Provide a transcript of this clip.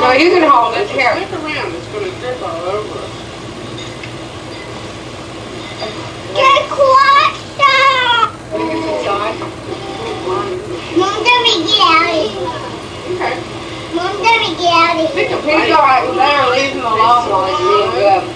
No, you can hold it. Here. Stick around. It's going to drip all over us. Get quiet. Mom, let me get out of here. Okay. Mom, let me get out of here. Pick a He's all right with there. Leave him alone while he's being good.